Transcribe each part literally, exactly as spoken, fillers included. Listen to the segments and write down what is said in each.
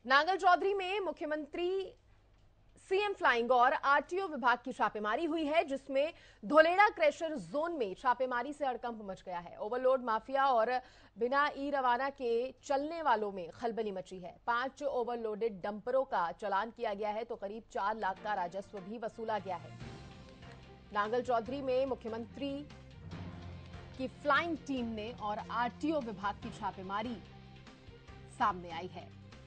नांगल चौधरी में मुख्यमंत्री CM flying और आरटीओ विभाग की छापेमारी हुई है, जिसमें धोलेड़ा क्रशर जोन में छापेमारी से हड़कंप मच गया है। ओवरलोड माफिया और बिना ई रवाना के चलने वालों में खलबली मची है। पांच ओवरलोडेड डंपरों का चालान किया गया है तो करीब चार लाख का राजस्व भी वसूला गया है। नांगल चौधरी में मुख्यमंत्री की फ्लाइंग टीम ने और आरटीओ विभाग की छापेमारी सामने आई है।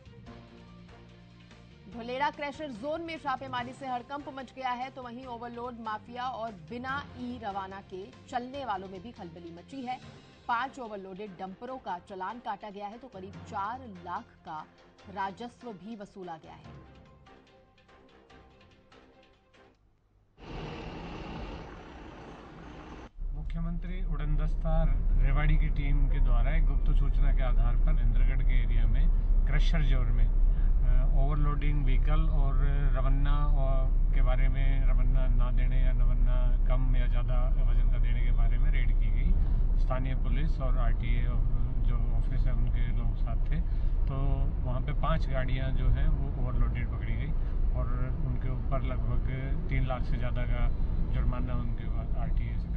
धोलेड़ा क्रशर जोन में छापेमारी से हड़कंप मच गया है तो वहीं ओवरलोड माफिया और बिना ई रवाना के चलने वालों में भी खलबली मची है। पांच ओवरलोडेड डंपरों का चालान काटा गया है तो करीब चार लाख का राजस्व भी वसूला गया है। मुख्यमंत्री उड़नदस्ता रेवाड़ी की टीम के द्वारा एक गुप्त सूचना के आधार पर इंद्रगढ़ के एरिया में क्रशर जोन में ओवरलोडिंग व्हीकल और रवन्ना के बारे में, रवन्ना ना देने या रवन्ना कम या ज़्यादा वजन का देने के बारे में रेड की गई। स्थानीय पुलिस और आरटीए जो ऑफिस है उनके लोग साथ थे, तो वहाँ पे पांच गाड़ियाँ जो हैं वो ओवरलोडेड पकड़ी गई और उनके ऊपर लगभग तीन लाख से ज़्यादा का जुर्माना उनके आरटीए से